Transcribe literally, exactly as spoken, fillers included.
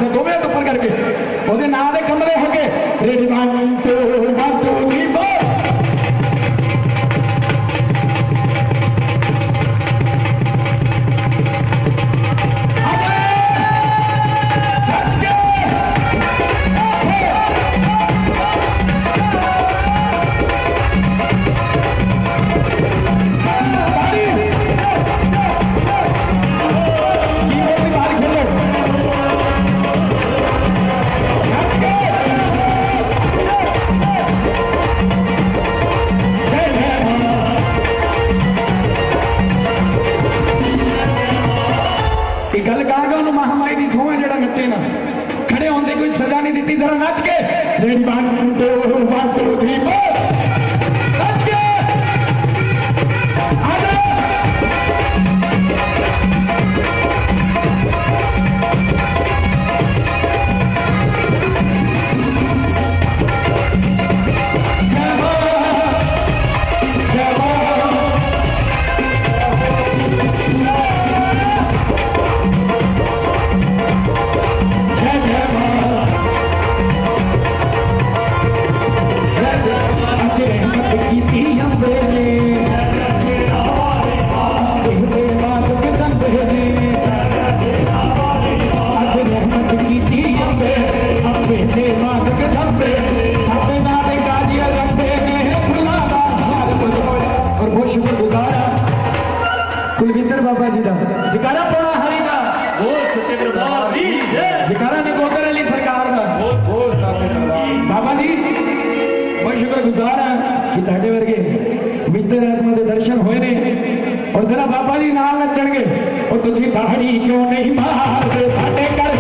वास्ते दोवें तो ऊपर करके ਉਹਦੇ ਨਾਂ ਦੇ ਕਮਰੇ ਹੋ ਗਏ ready one two one two three four गल गा गया उन्होंने महामाई की सोह जरा नचे ना खड़े होंगे कोई सजा नहीं दी जरा नच के ready one two one two three four नच के बाबा जी का जकारा पौना हरी का जकारा नकोदर अली सरकार का बाबा जी बहुत शुक्रगुजार है कि ताड़े वर्गे पवित्र आत्मा के दर्शन होए ने और जरा बाबा जी नाल नचणगे और तुसी दाढ़ी क्यों नहीं मारदे साडे घर